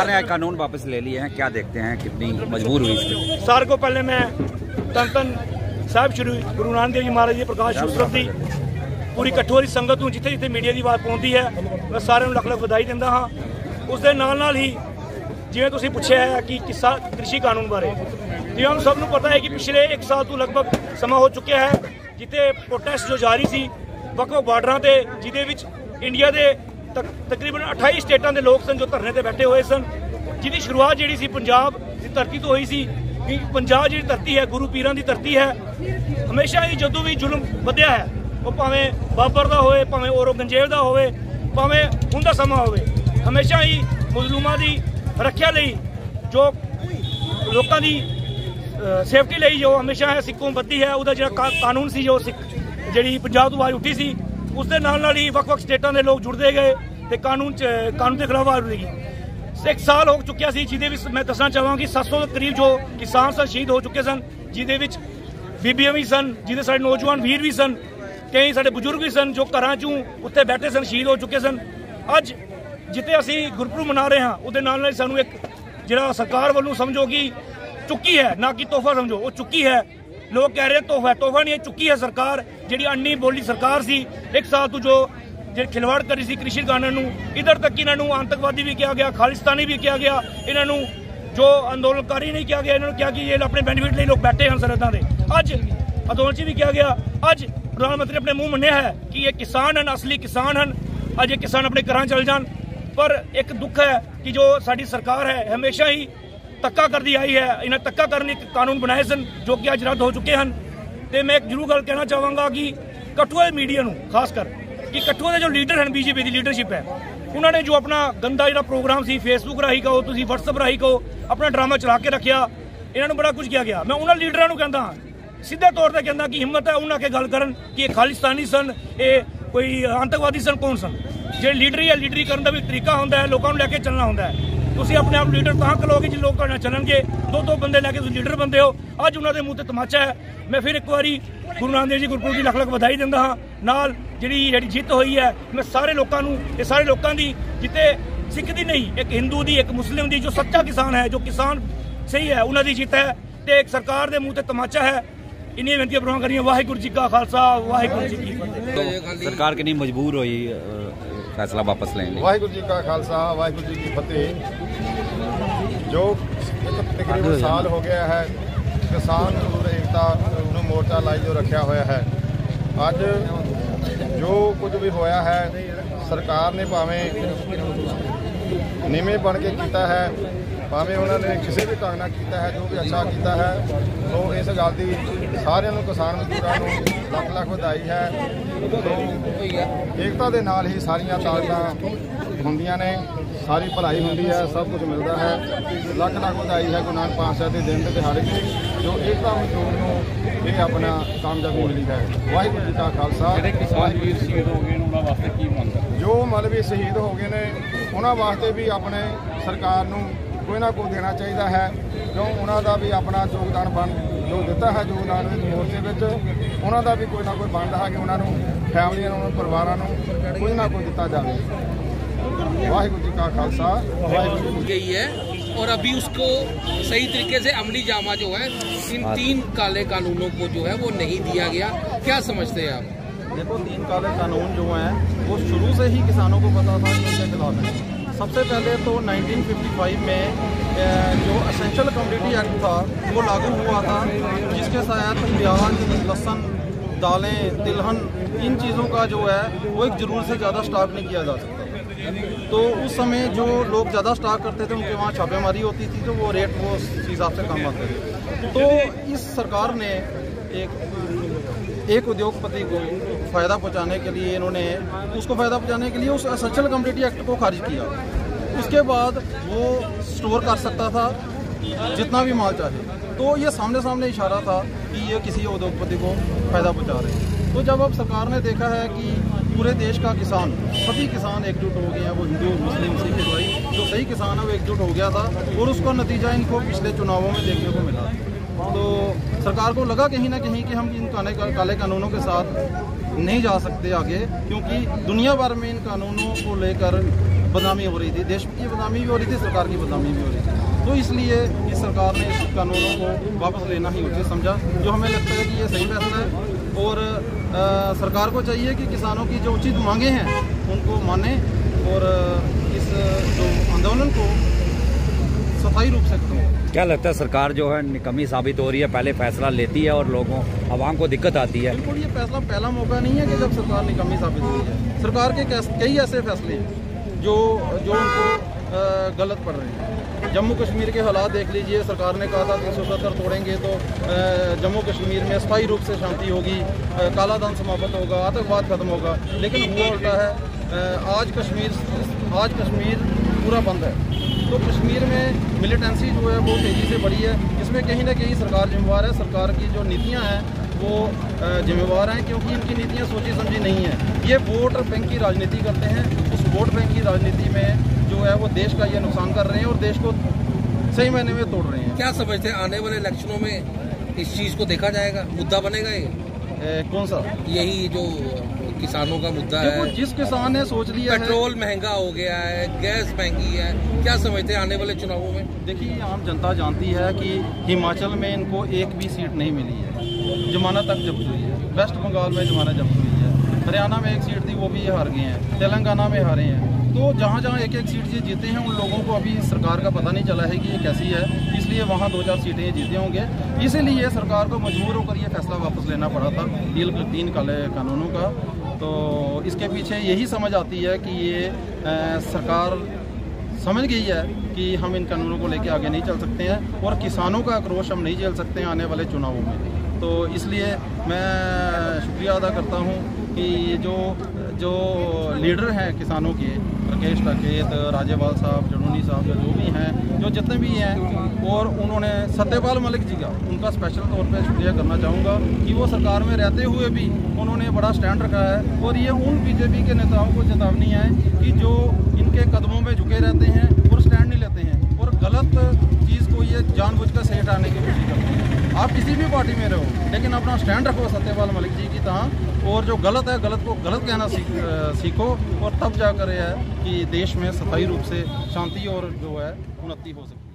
सरकार ने कानून वापस ले लिए हैं, क्या देखते हैं, कितनी मजबूर हुई इसमें? सार को पहले मैं तन साहब श्री गुरु नानक देव जी महाराज जी प्रकाश उत्सव की पूरी कठुआ की संगत ਨੂੰ ਜਿੱਥੇ ਜਿੱਥੇ ਮੀਡੀਆ ਦੀ ਆਵਾਜ਼ ਪਹੁੰਚਦੀ ਹੈ ਮੈਂ ਸਾਰਿਆਂ ਨੂੰ ਲੱਖ ਲੱਖ ਵਧਾਈ ਦਿੰਦਾ ਹਾਂ। ਉਸ ਦੇ ਨਾਲ ਹੀ ਜਿਵੇਂ ਤੁਸੀਂ ਪੁੱਛਿਆ ਹੈ ਕਿ कृषि कानून बारे, ਜਿਵੇਂ हम सब ਨੂੰ पता है कि पिछले 1 साल ਤੋਂ ਲਗਭਗ ਸਮਾਂ ਹੋ ਚੁੱਕਿਆ ਹੈ ਜਿੱਥੇ ਪ੍ਰੋਟੈਸਟ ਜੋ ਜਾਰੀ ਸੀ ਵੱਖ-ਵੱਖ ਬਾਰਡਰਾਂ ਤੇ, ਜਿਹਦੇ ਵਿੱਚ ਇੰਡੀਆ ਦੇ ਤਕਰੀਬਨ 28 ਸਟੇਟਾਂ ਦੇ ਲੋਕ ਸਨ ਜੋ ਧਰਨੇ ਤੇ ਬੈਠੇ ਹੋਏ ਸਨ, ਜਿਹਦੀ ਸ਼ੁਰੂਆਤ ਜਿਹੜੀ ਸੀ ਪੰਜਾਬ ਦੀ ਧਰਤੀ ਤੋਂ ਹੋਈ ਸੀ ਕਿ ਪੰਜਾਬ ਜਿਹੜੀ ਧਰਤੀ ਹੈ ਗੁਰੂ ਪੀਰਾਂ ਦੀ ਧਰਤੀ ਹੈ। ਹਮੇਸ਼ਾ ਹੀ ਜਦੋਂ ਵੀ ਜ਼ੁਲਮ ਵਧਿਆ ਹੈ ਉਹ ਭਾਵੇਂ ਬਾਬਰ ਦਾ ਹੋਵੇ, ਭਾਵੇਂ ਔਰੰਗਜ਼ੇਬ ਦਾ ਹੋਵੇ, ਭਾਵੇਂ ਹੁਣ ਦਾ ਸਮਾਂ ਹੋਵੇ, ਹਮੇਸ਼ਾ ਹੀ ਮੁਜ਼ਲੂਮਾਂ ਦੀ ਰੱਖਿਆ ਲਈ ਜੋ ਲੋਕਾਂ ਦੀ ਸੇਫਟੀ ਲਈ ਜੋ ਹਮੇਸ਼ਾ ਹੈ ਸਿੱਖੋਂ ਵੱਧਦੀ ਹੈ। ਉਹਦਾ ਜਿਹੜਾ ਕਾਨੂੰਨ ਸੀ ਜੋ ਸਿੱਖ ਜਿਹੜੀ ਪੰਜਾਬ ਤੋਂ ਆਵਾਜ਼ ਉੱਠੀ ਸੀ ਉਸ ਦੇ ਨਾਲ ਹੀ ਵੱਖ-ਵੱਖ ਸਟੇਟਾਂ ਦੇ ਲੋਕ ਜੁੜਦੇ ਗਏ ਤੇ ਕਾਨੂੰਨ ਦੇ ਖਿਲਾਫ ਆਵਾਜ਼ ਉੱਠੀ ਗਈ। 1 ਸਾਲ ਹੋ ਚੁੱਕਿਆ ਸੀ ਜਿਹਦੇ ਵਿੱਚ ਮੈਂ ਦੱਸਣਾ ਚਾਹਾਂਗਾ ਕਿ 700 ਦੇ ਕਰੀਬ ਜੋ ਕਿਸਾਨ ਸਨ ਸ਼ਹੀਦ ਹੋ ਚੁੱਕੇ ਸਨ, ਜਿਹਦੇ ਵਿੱਚ ਬੀਬੀਆਂ ਵੀ ਸਨ, ਜਿਹਦੇ ਸਾਡੇ ਨੌਜਵਾਨ ਵੀਰ ਵੀ ਸਨ, ਕਈ ਸਾਡੇ ਬਜ਼ੁਰਗ ਵੀ ਸਨ ਜੋ ਘਰਾਂ 'ਚੋਂ ਉੱਥੇ ਬੈਠੇ ਸਨ, ਸ਼ਹੀਦ ਹੋ ਚੁੱਕੇ ਸਨ। ਅੱਜ ਜਿੱਥੇ ਅਸੀਂ ਗੁਰਪੁਰਬ ਮਨਾ ਰਹੇ ਹਾਂ ਉਹਦੇ ਨਾਲ ਸਾਨੂੰ ਇੱਕ ਜਿਹੜਾ ਸਰਕਾਰ ਵੱਲੋਂ ਸਮਝੋ ਕਿ ਚੁੱਕੀ ਹੈ, ਨਾ ਕਿ ਤੋਹਫਾ ਸਮਝੋ, ਉਹ ਚੁੱਕੀ ਹੈ। ਲੋਕ ਕਹਿ ਰਹੇ ਤੋਹਫਾ ਨਹੀਂ ਹੈ, ਚੁੱਕੀ ਹੈ ਸਰਕਾਰ। ਜਿਹੜੀ ਅੰਨੀ ਬੋਲੀ ਸਰਕਾਰ ਸੀ 1 ਸਾਲ ਤੋਂ ਜੋ ਖਿਲਵਾੜ ਕਰੀ ਸੀ कृषि कानून ਨੂੰ, ਇੱਧਰ ਤੱਕ ਇਹਨਾਂ ਨੂੰ ਆਤੰਕਵਾਦੀ ਵੀ ਕਿਹਾ ਗਿਆ, ਖਾਲਿਸਤਾਨੀ ਵੀ ਕਿਹਾ ਗਿਆ, ਇਹਨਾਂ ਨੂੰ ਜੋ ਅੰਦੋਲਨਕਾਰੀ ਨਹੀਂ ਕਿਹਾ ਗਿਆ, ਇਹਨਾਂ ਨੂੰ ਕਿਹਾ ਕਿ ਇਹ ਆਪਣੇ ਬੈਨੀਫਿਟ ਲਈ ਲੋਕ ਬੈਠੇ ਹਨ ਸਰਹੱਦਾਂ ਦੇ। ਅੱਜ ਅੰਦੋਲਨ ਵੀ ਕਿਹਾ ਗਿਆ। ਅੱਜ ਪ੍ਰਧਾਨ ਮੰਤਰੀ ਆਪਣੇ ਮੂੰਹ ਮੰਨਿਆ ਹੈ ਕਿ ਇਹ ਕਿਸਾਨ ਹਨ, ਅਸਲੀ ਕਿਸਾਨ ਹਨ। ਅੱਜ ਇਹ ਕਿਸਾਨ ਆਪਣੇ ਘਰਾਂ ਚਲ ਜਾਣ। ਪਰ ਇੱਕ ਦੁੱਖ ਹੈ ਕਿ ਜੋ ਸਾਡੀ ਸਰਕਾਰ ਹੈ ਹਮੇਸ਼ਾ ਹੀ ਧੱਕਾ ਕਰਦੀ ਆਈ ਹੈ। ਇਹਨਾਂ ਧੱਕਾ ਕਰਨ ਇੱਕ ਕਾਨੂੰਨ ਬਣਾਏ ਸਨ ਜੋ ਕਿ ਅੱਜ ਰੱਦ ਹੋ ਚੁੱਕੇ ਹਨ। ਤੇ ਮੈਂ ਇੱਕ ਜ਼ਰੂਰ ਗੱਲ ਕਹਿਣਾ ਚਾਹਾਂਗਾ ਕਿ ਕਠੂਆ ਦੇ ਮੀਡੀਆ ਨੂੰ ਖਾਸ ਕਰ ਕਿ ਕਠੂਆ ਦੇ ਜੋ ਲੀਡਰ ਹਨ, ਬੀਜੇਪੀ ਦੀ ਲੀਡਰਸ਼ਿਪ ਹੈ, ਉਹਨਾਂ ਨੇ ਜੋ ਆਪਣਾ ਗੰਦਾ ਜਿਹੜਾ ਪ੍ਰੋਗਰਾਮ ਸੀ ਫੇਸਬੁੱਕ ਰਾਹੀਂ ਕਹੋ, ਤੁਸੀਂ WhatsApp ਰਾਹੀਂ ਕਹੋ, ਆਪਣਾ ਡਰਾਮਾ ਚਲਾ ਕੇ ਰੱਖਿਆ। ਇਹਨਾਂ ਨੂੰ ਬੜਾ ਕੁਝ ਕਿਹਾ ਗਿਆ। ਮੈਂ ਉਹਨਾਂ ਲੀਡਰਾਂ ਨੂੰ ਕਹਿੰਦਾ ਹਾਂ, ਸਿੱਧੇ ਤੌਰ ਤੇ ਕਹਿੰਦਾ ਕਿ ਹਿੰਮਤ ਹੈ ਉਹਨਾਂ ਕੇ ਗੱਲ ਕਰਨ ਕਿ ਇਹ ਖਾਲਿਸਤਾਨੀ ਸਨ, ਇਹ ਕੋਈ ਆਤੰਕਵਾਦੀ ਸਨ, ਕੌਣ ਸਨ। ਜਿਹੜੇ ਲੀਡਰੀ ਹੈ, ਲੀਡਰੀ ਕਰਨ ਦਾ ਵੀ ਤਰੀਕਾ ਹੁੰਦਾ ਹੈ, ਲੋਕਾਂ ਨੂੰ ਲੈ ਕੇ ਚੱਲਣਾ ਹੁੰਦਾ ਹੈ। ਤੁਸੀਂ ਆਪਣੇ ਆਪ ਲੀਡਰ ਤਾਂ ਕਰੋਗੇ ਜੇ ਲੋਕ ਤੁਹਾਡੇ ਨਾਲ ਚੱਲਣਗੇ। ਦੋ ਬੰਦੇ ਲੈ ਕੇ ਤੁਸੀਂ ਲੀਡਰ ਬੰਦੇ ਹੋ। ਅੱਜ ਉਹਨਾਂ ਦੇ ਮੂੰਹ ਤੇ ਤਮਾਚਾ ਹੈ। ਮੈਂ ਫਿਰ ਇੱਕ ਵਾਰੀ ਗੁਰੂ ਨਾਨਕ ਦੇਵ ਜੀ ਗੁਰਪੁਰਬ ਦੀ ਲੱਖ ਲੱਖ ਵਧਾਈ ਦਿੰਦਾ ਹਾਂ। ਨਾਲ ਜਿਹੜੀ ਜਿੱਤ ਹੋਈ ਹੈ, ਮੈਂ ਸਾਰੇ ਲੋਕਾਂ ਨੂੰ, ਇਹ ਸਾਰੇ ਲੋਕਾਂ ਦੀ, ਜਿੱਤੇ ਸਿੱਖ ਦੀ ਨਹੀਂ, ਇੱਕ ਹਿੰਦੂ ਦੀ, ਇੱਕ ਮੁਸਲਿਮ ਦੀ, ਜੋ ਸੱਚਾ ਕਿਸਾਨ ਹੈ, ਜੋ ਕਿਸਾਨ ਸਹੀ ਹੈ, ਉਹਨਾਂ ਦੀ ਜਿੱਤ ਹੈ। ਤੇ ਇੱਕ ਸਰਕਾਰ ਦੇ ਮੂੰਹ ਤੇ ਤਮਾਚਾ ਹੈ। ਇੰਨੀਆਂ ਬੇਨਤੀਆਂ ਪ੍ਰਵਾਨ ਕਰੀਆਂ। ਵਾਹਿਗੁਰੂ ਜੀ ਕਾ ਖਾਲਸਾ, ਵਾਹਿਗੁਰੂ ਜੀ ਕੀ ਫਤਿਹ। सरकार कितनी मजबूर हुई फैसला वापस लेने? वाहिगुरू जी का खालसा, वाहिगुरू जी की फतेह। जो तकरीबन साल हो गया है किसान मजदूर एकता मोर्चा लाई जो रखा होया है। अज जो कुछ भी होया है सरकार ने भावें निमे बन के किया है, भावें उन्होंने किसी भी ढंग नाल किया है, जो भी अच्छा किया है। तो इस गल की सारिਆਂ ਨੂੰ किसान मजदूरों को ਲੱਖ ਲੱਖ ਵਧਾਈ है। तो एकता ਦੇ ਨਾਲ ਹੀ ਸਾਰੀਆਂ ਤਾਕਤਾਂ ਹੁੰਦੀਆਂ ਨੇ, ਸਾਰੀ ਭਲਾਈ ਹੁੰਦੀ ਹੈ, ਸਭ ਕੁਝ ਮਿਲਦਾ ਹੈ। ਲੱਖ ਲੱਖ ਵਧਾਈ ਹੈ ਗੁਰੂ ਨਾਨਕ ਪਾਤਸ਼ਾਹ ਦੇ ਦਿਨ ਤੇ ਦਿਹਾੜੇ ਨੂੰ ਜੋ एकता ਮਜ਼ਦੂਰ ਨੂੰ ਇਹ ਆਪਣਾ ਕਾਮਯਾਬੀ ਮਿਲੀ ਹੈ। ਵਾਹਿਗੁਰੂ ਜੀ ਕਾ ਖਾਲਸਾ। ਜਿਹੜੇ ਕਿਸਾਨ ਵੀਰ ਸ਼ਹੀਦ ਹੋ ਗਏ ਉਹਨਾਂ ਵਾਸਤੇ ਕੀ ਮੰਗ ਹੈ? ਜੋ ਮਲਵੀ ਸ਼ਹੀਦ ਹੋ ਗਏ ਨੇ ਉਹਨਾਂ ਵਾਸਤੇ ਵੀ ਆਪਣੇ ਸਰਕਾਰ ਨੂੰ ਕੋਈ ਨਾ ਕੋਈ ਦੇਣਾ ਚਾਹੀਦਾ ਹੈ, ਕਿਉਂ ਉਹਨਾਂ ਦਾ ਵੀ ਆਪਣਾ ਯੋਗਦਾਨ ਬਣ ਜੋ ਦਿੱਤਾ ਹੈ ਜੋ ਨਾਨਕ ਮੋਰਚੇ ਵਿੱਚ, ਉਹਨਾਂ ਦਾ ਵੀ ਕੋਈ ਨਾ ਕੋਈ ਬਣਦਾ ਹੈ ਕਿ ਉਹਨਾਂ ਨੂੰ ਫੈਮਲੀਆਂ ਨੂੰ, ਪਰਿਵਾਰਾਂ ਨੂੰ ਕੋਈ ਨਾ ਕੋਈ ਦਿੱਤਾ ਜਾਵੇ। वाहिगुरू जी का खालसा, वाहिगुरू जी गई है। और अभी उसको सही तरीके से अमली जामा जो है इन 3 काले कानूनों को जो है वो नहीं दिया गया। क्या समझते हैं आप? देखो 3 काले कानून जो हैं वो शुरू से ही किसानों को पता था कि उनके खिलाफ है। सबसे पहले तो 1955 में जो एसेंशियल कमोडिटी एक्ट था वो लागू हुआ था, जिसके तहत प्याज, लहसुन, दालें, तिलहन, इन चीज़ों का जो है वो एक ज़रूरत से ज़्यादा स्टॉक नहीं किया जा सकता। तो उस समय जो लोग ज़्यादा स्टॉक करते थे उनके वहाँ छापेमारी होती थी, तो वो रेट वो उस हिसाब से कम आते थे। तो इस सरकार ने एक उद्योगपति को फ़ायदा पहुँचाने के लिए इन्होंने उसको फ़ायदा पहुँचाने के लिए उस एसेंशियल कमोडिटी एक्ट को खारिज किया। उसके बाद वो स्टोर कर सकता था जितना भी माल चाहे। तो ये सामने इशारा था कि ये किसी उद्योगपति को फ़ायदा पहुँचा रहे हैं। तो जब अब सरकार ने देखा है कि पूरे देश का किसान, सभी किसान एकजुट हो गए हैं, वो हिंदू, मुस्लिम, सिख, ईसाई, जो सही किसान है वो एकजुट हो गया था, और उसका नतीजा इनको पिछले चुनावों में देखने को मिला। तो सरकार को लगा कहीं ना कहीं कि हम इन काले कानूनों के साथ नहीं जा सकते आगे, क्योंकि दुनिया भर में इन कानूनों को लेकर बदनामी हो रही थी, देश की बदनामी भी हो रही थी, सरकार की बदनामी भी हो रही थी। तो इसलिए इस सरकार ने इस कानूनों को वापस लेना ही उचित समझा, जो हमें लगता है कि ये सही फैसला है। और सरकार को चाहिए कि किसानों की जो उचित मांगे हैं उनको माने और इस जो आंदोलन को सफाई रूप से खत्म। क्या लगता है सरकार जो है निकम्मी साबित हो रही है, पहले फैसला लेती है और लोगों आवाम को दिक्कत आती है? बिल्कुल, ये फैसला पहला मौका नहीं है कि जब सरकार निकम्मी साबित हुई है। सरकार के कई ऐसे फैसले हैं जो उनको गलत पड़ रहे हैं। जम्मू कश्मीर के हालात देख लीजिए, सरकार ने कहा था 370 तोड़ेंगे तो जम्मू कश्मीर में स्थायी रूप से शांति होगी, काला धन समाप्त होगा, आतंकवाद खत्म होगा, लेकिन हुआ उल्टा है। आज कश्मीर पूरा बंद है। तो कश्मीर में मिलिटेंसी जो है वो तेज़ी से बढ़ी है। इसमें कहीं ना कहीं सरकार जिम्मेवार है। सरकार की जो नीतियां हैं वो जिम्मेवार हैं, क्योंकि इनकी नीतियां सोची समझी नहीं है। ये वोट बैंक की राजनीति करते हैं। उस वोट बैंक की राजनीति में जो है वो देश का ये नुकसान कर रहे हैं और देश को सही मायने में तोड़ रहे हैं। क्या समझते हैं आने वाले इलेक्शनों में इस चीज़ को देखा जाएगा, मुद्दा बनेगा ये? कौन सा? यही जो किसानों का मुद्दा है। जिस किसान ने सोच लिया, पेट्रोल महंगा हो गया है, गैस महंगी है, क्या समझते हैं आने वाले चुनावों में? देखिए, आम जनता जानती है कि हिमाचल में इनको एक भी सीट नहीं मिली है, जमानत तक जब्त हुई है। वेस्ट बंगाल में जमानत जब्त हुई है, हरियाणा में एक सीट थी वो भी हार गए हैं, तेलंगाना में हारे हैं। तो जहाँ जहाँ एक एक सीट ये जीते हैं, उन लोगों को अभी सरकार का पता नहीं चला है कि ये कैसी है, इसलिए वहाँ 2-4 सीटें ये जीते होंगे। इसीलिए सरकार को मजबूर होकर ये फैसला वापस लेना पड़ा था 3 काले कानूनों का। तो इसके पीछे यही समझ आती है कि ये सरकार समझ गई है कि हम इन कानूनों को लेकर आगे नहीं चल सकते हैं और किसानों का आक्रोश हम नहीं झेल सकते हैं आने वाले चुनावों में। तो इसलिए मैं शुक्रिया अदा करता हूँ कि जो लीडर हैं किसानों के, राकेश टाकेत, राजेवाल साहब, जड़ोनी साहब, जो भी हैं, जो जितने भी हैं, और उन्होंने सत्यपाल मलिक जी का उनका स्पेशल तौर पे शुक्रिया करना चाहूँगा कि वो सरकार में रहते हुए भी उन्होंने बड़ा स्टैंड रखा है। और ये उन बीजेपी के नेताओं को चेतावनी है कि जो इनके कदमों में झुके रहते हैं और स्टैंड नहीं लेते हैं और गलत चीज़ को ये जानबूझकर सही हटाने की कोशिश करते हैं। आप किसी भी पार्टी में रहो, लेकिन अपना स्टैंड रखो सत्यपाल मलिक जी की तरह, और जो गलत है गलत को गलत कहना सीखो, और तब जाकर यह है कि देश में स्थायी रूप से शांति और जो है उन्नति हो सकती है।